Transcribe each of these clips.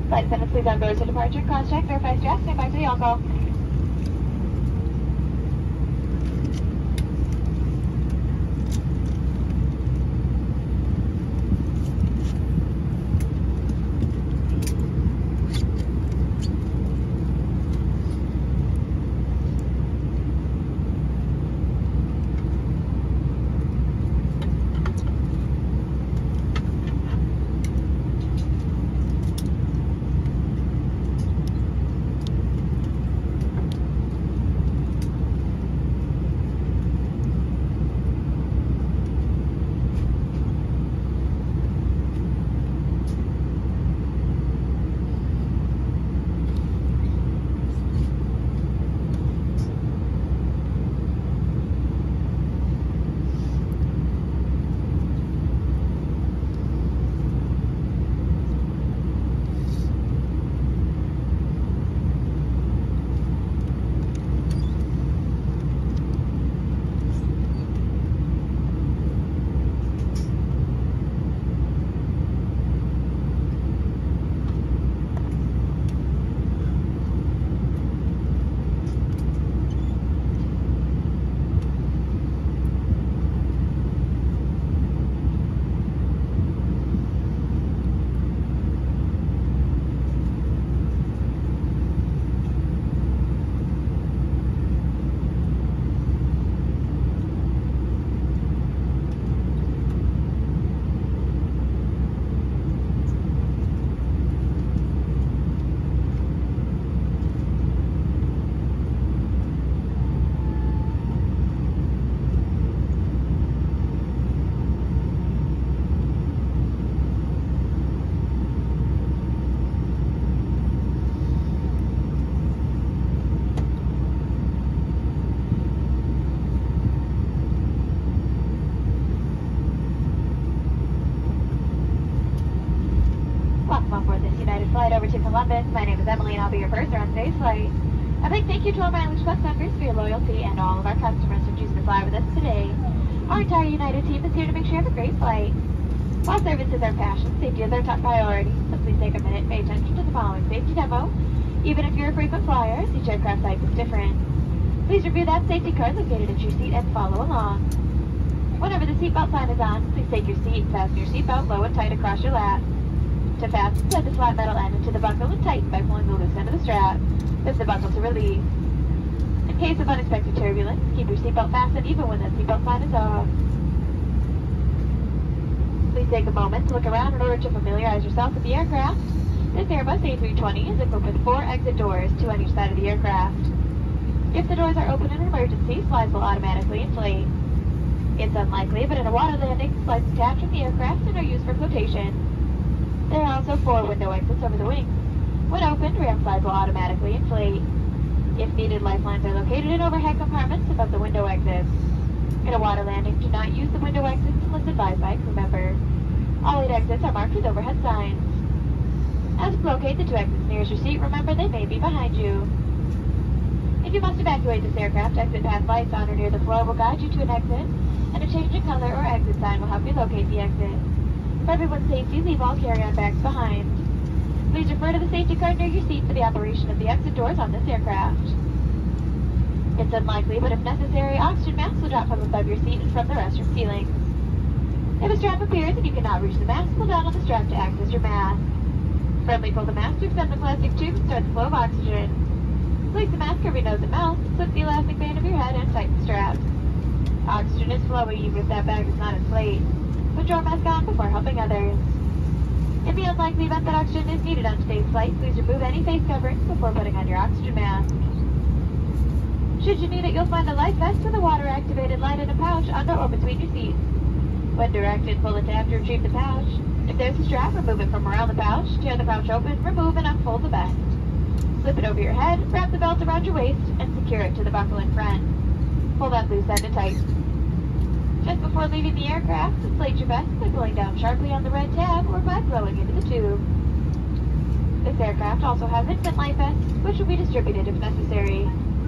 Flight attendants, please on board to departure. Cross-check, verify straps, stand by for the on-call. Flight over to Columbus. My name is Emily and I'll be your purser on today's flight. I'd like to thank you to all my Mileage Plus members for your loyalty and all of our customers for choosing to fly with us today. Our entire United team is here to make sure you have a great flight. While service is our passion, safety is our top priority, so please take a minute and pay attention to the following safety demo. Even if you're a frequent flyer, each aircraft type is different. Please review that safety card located at your seat and follow along. Whenever the seatbelt sign is on, please take your seat and fasten your seatbelt low and tight across your lap. To fasten, slide the flat metal end into the buckle and tighten by pulling the loose end of the strap. Lift the buckle to release. In case of unexpected turbulence, keep your seatbelt fastened even when that seatbelt sign is off. Please take a moment to look around in order to familiarize yourself with the aircraft. This Airbus A320 is equipped with 4 exit doors, 2 on each side of the aircraft. If the doors are open in an emergency, slides will automatically inflate. It's unlikely, but in a water landing, slides detach from the aircraft and are used for flotation. There are also 4 window exits over the wings. When opened, ram slides will automatically inflate. If needed, lifelines are located in overhead compartments above the window exits. In a water landing, do not use the window exits unless advised by a crew member. All 8 exits are marked with overhead signs. As you locate the 2 exits nearest your seat, remember they may be behind you. If you must evacuate this aircraft, exit path lights on or near the floor will guide you to an exit, and a change in color or exit sign will help you locate the exit. For everyone's safety, leave all carry-on bags behind. Please refer to the safety card near your seat for the operation of the exit doors on this aircraft. It's unlikely, but if necessary, oxygen masks will drop from above your seat and from the restroom ceilings. If a strap appears and you cannot reach the mask, pull down on the strap to access your mask. Firmly pull the mask to extend the plastic tube and start the flow of oxygen. Place the mask over your nose and mouth, slip the elastic band of your head, and tighten the straps. Oxygen is flowing even if that bag is not inflated. Put your mask on before helping others. In the unlikely event that oxygen is needed on today's flight, please remove any face coverings before putting on your oxygen mask. Should you need it, you'll find a life vest with a water-activated light in a pouch under or between your seats. When directed, pull the tab to retrieve the pouch. If there's a strap, remove it from around the pouch, tear the pouch open, remove and unfold the vest. Slip it over your head, wrap the belt around your waist, and secure it to the buckle in front. Pull that loose end and tighten. Just before leaving the aircraft, inflate your vest by pulling down sharply on the red tab or by blowing into the tube. This aircraft also has infant life vests, which will be distributed if necessary.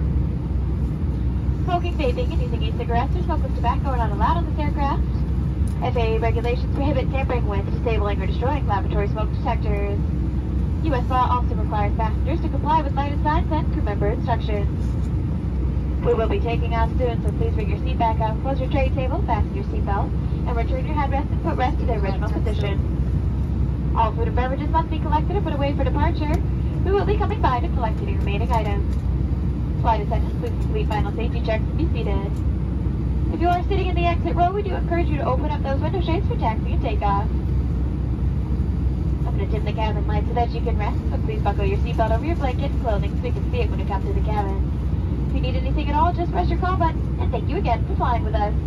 Smoking, vaping, and using e-cigarettes or smokeless tobacco are not allowed on this aircraft. FAA regulations prohibit tampering with, disabling, or destroying laboratory smoke detectors. U.S. U.S. law also requires passengers to comply with lighted signs and crew member instructions. We will be taking off soon, so please bring your seat back up, close your tray table, fasten your seatbelt, and return your headrest and footrest to their original position. All food and beverages must be collected and put away for departure. We will be coming by to collect any remaining items. Flight attendants, please complete final safety checks and be seated. If you are sitting in the exit row, we do encourage you to open up those window shades for taxi and takeoff. I'm going to dim the cabin light so that you can rest, but please buckle your seatbelt over your blanket and clothing so we can see it when you come through the cabin. If you need anything at all, just press your call button, and thank you again for flying with us.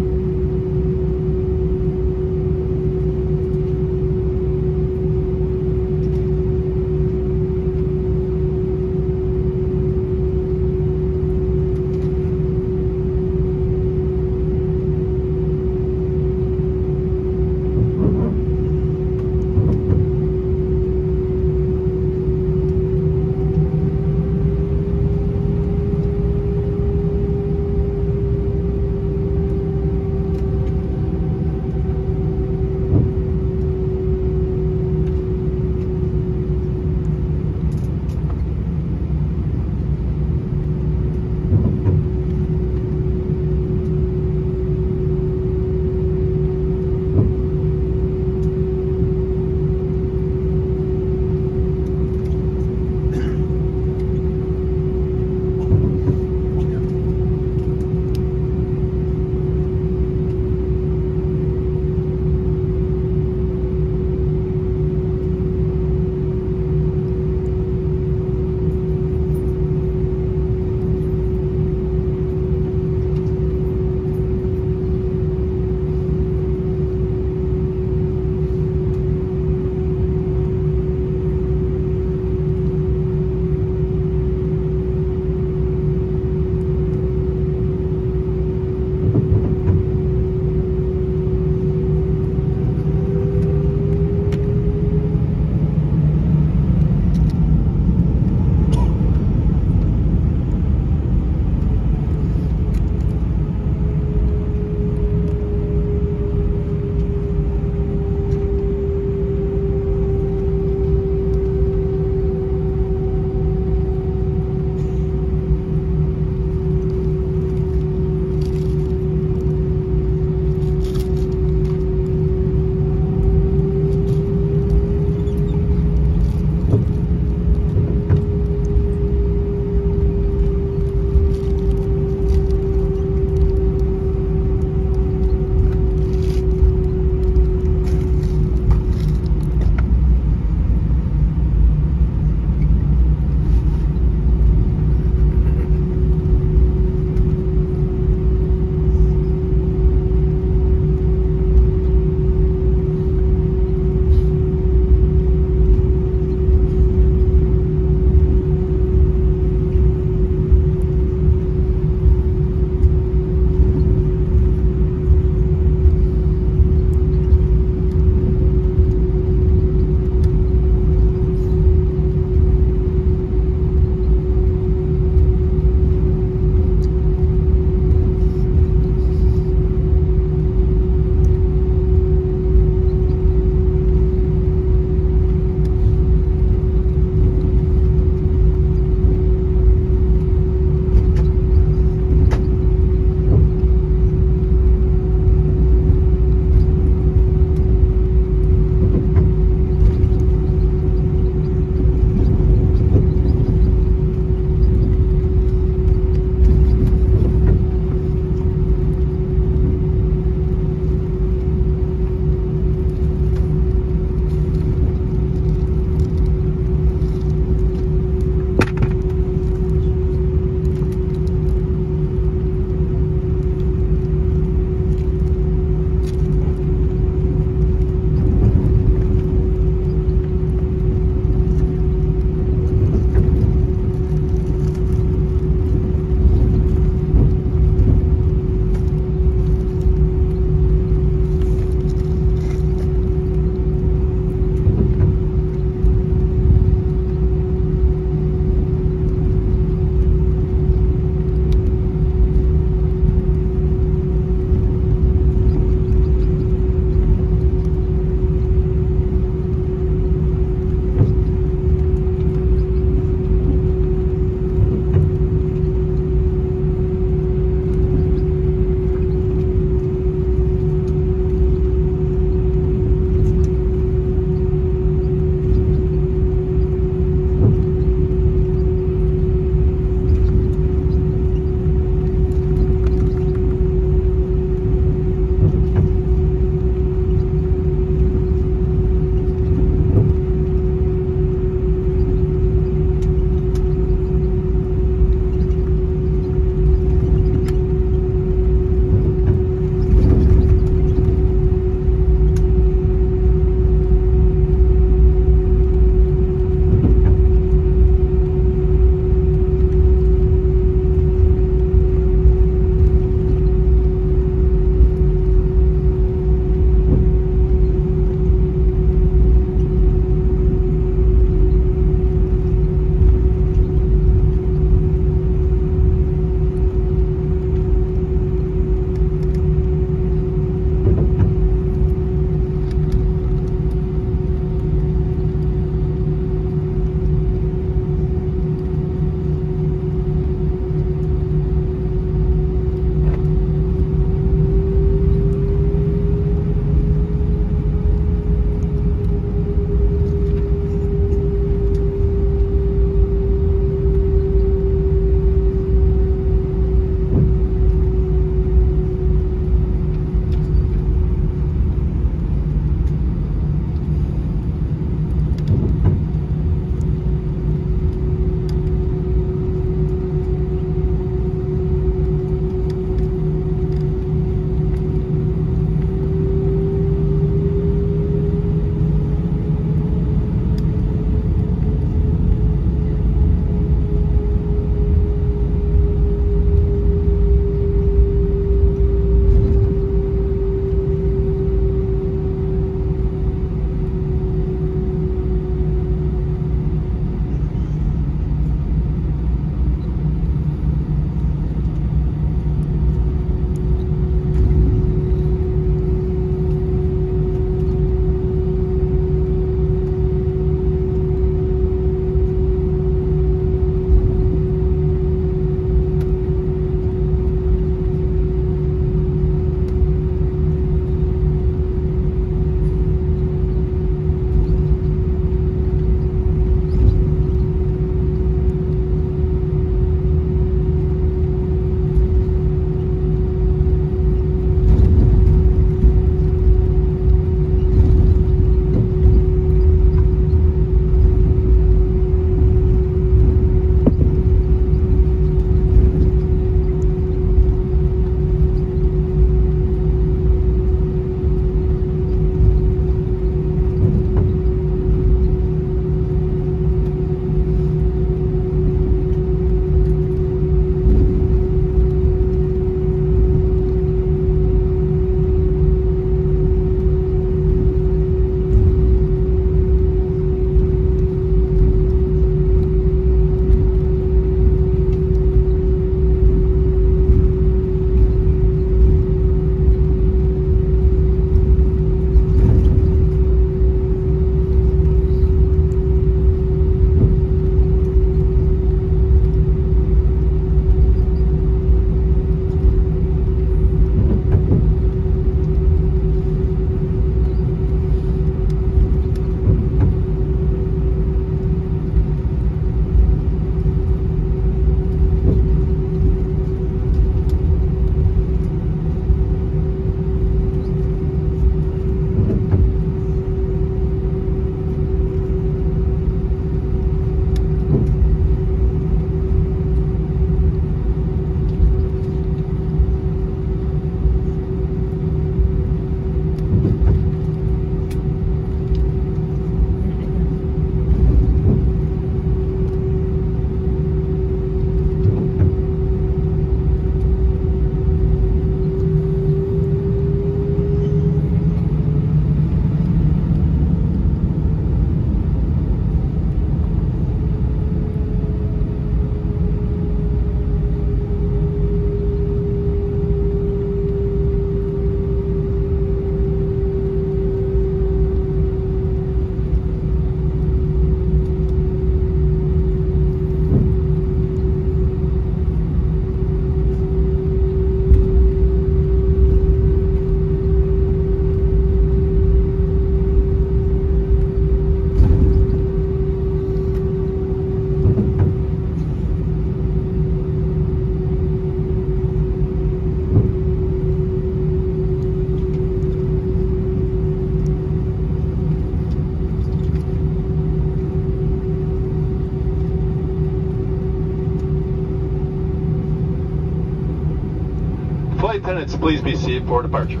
flight attendants, please be seated for departure.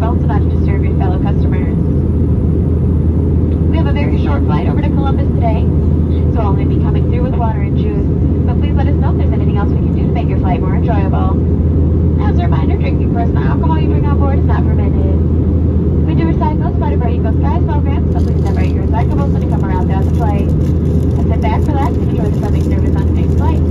seatbelt so not to disturb your fellow customers. We have a very short flight over to Columbus today, so I'll only be coming through with water and juice, but please let us know if there's anything else we can do to make your flight more enjoyable. As a reminder, drinking personal alcohol you bring on board is not permitted. We do recycle as part of our Eco Skies program, so please separate your recyclables when you come around throughout the flight. And sit back, relax, and enjoy the friendly service on today's flight.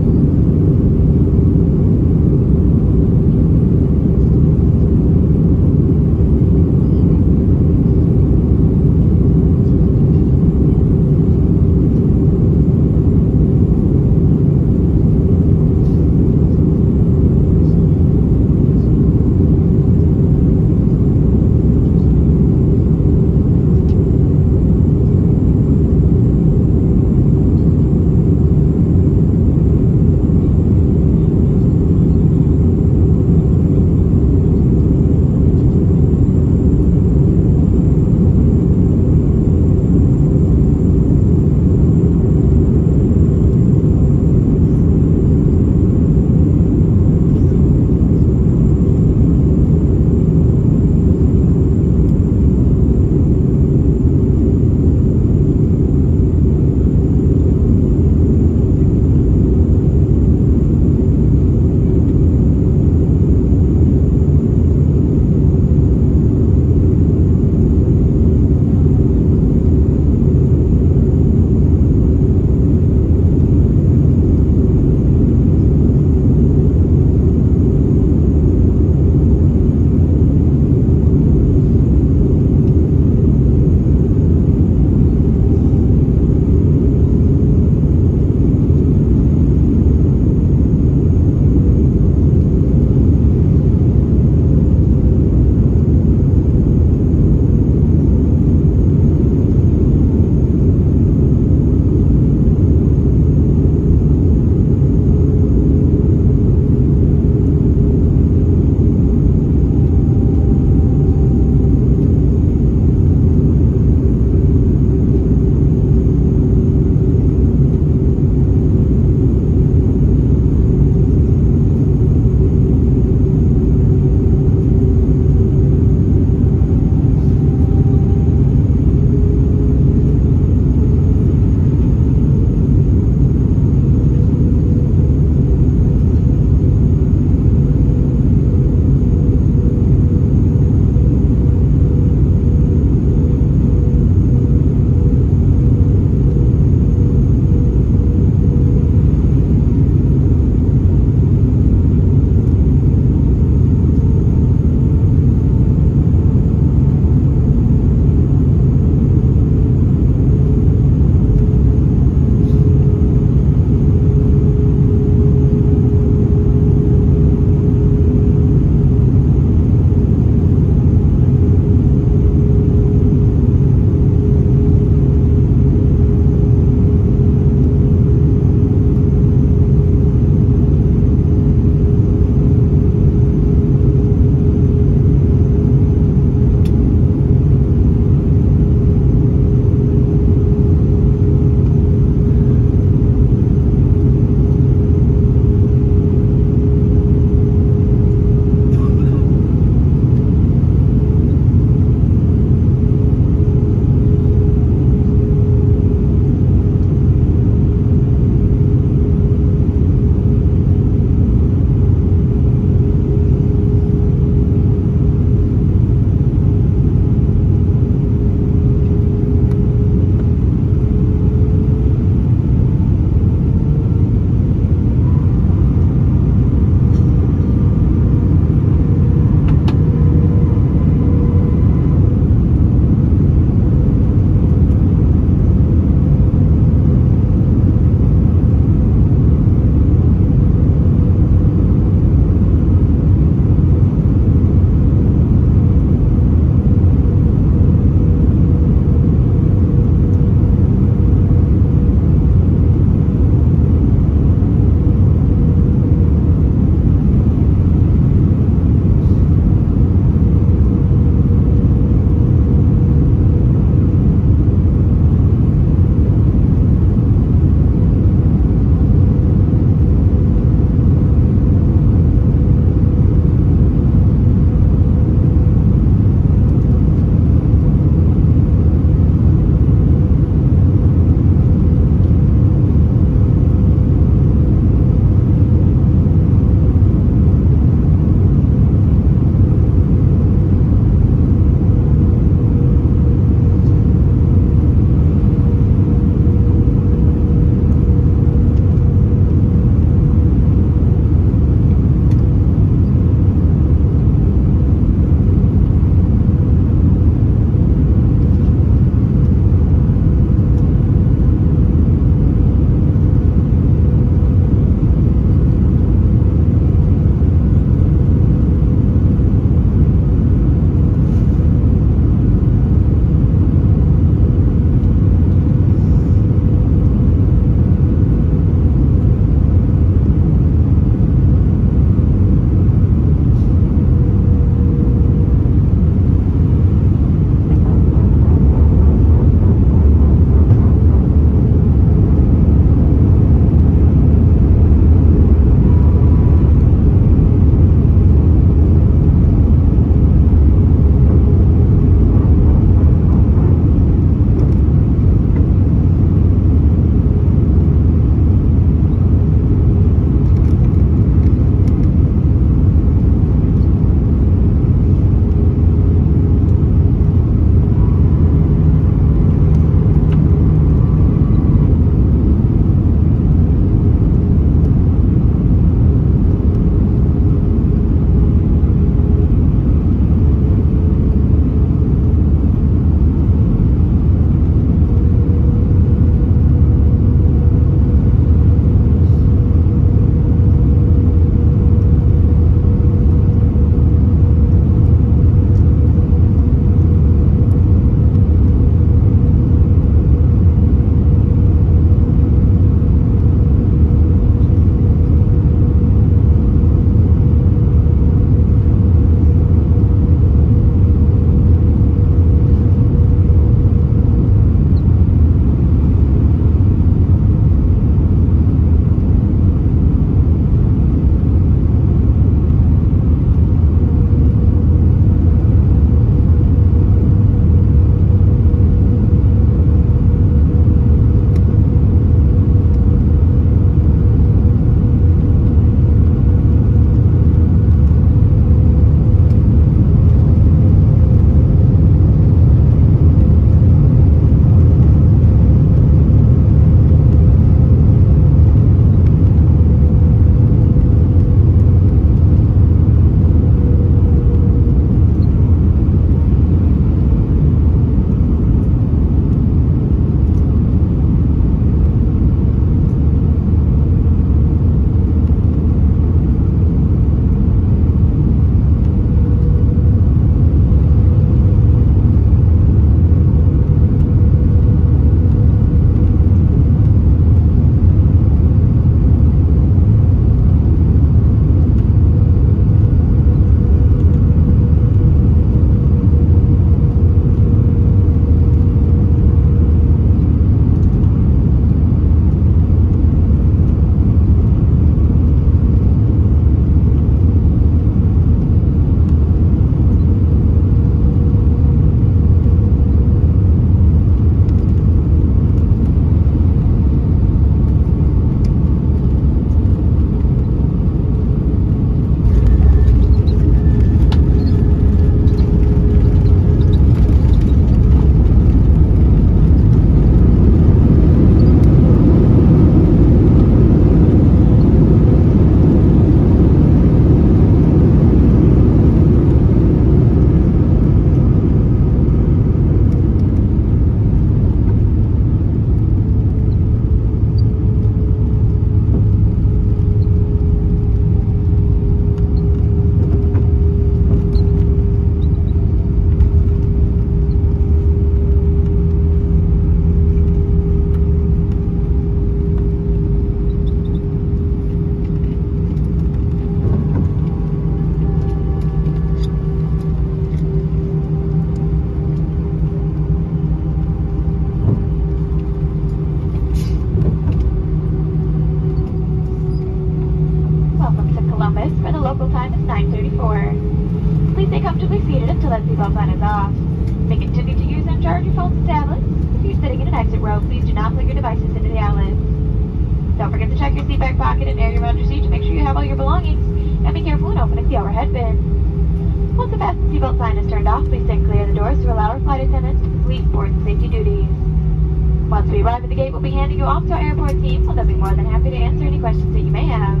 until that seatbelt sign is off. You may continue to use and charge your phones and tablets. If you're sitting in an exit row, please do not plug your devices into the outlets. Don't forget to check your seat back pocket and area around your seat to make sure you have all your belongings, and be careful when opening the overhead bin. Once the fasten seatbelt sign is turned off, please stand clear of the doors to allow our flight attendants to complete important safety duties. Once we arrive at the gate, we'll be handing you off to our airport team, so they'll be more than happy to answer any questions that you may have.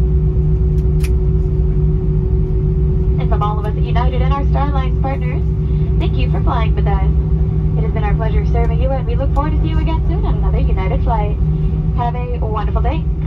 And from all of us at United and our Star Alliance partners, thank you for flying with us. It has been our pleasure serving you, and we look forward to see you again soon on another United flight. Have a wonderful day.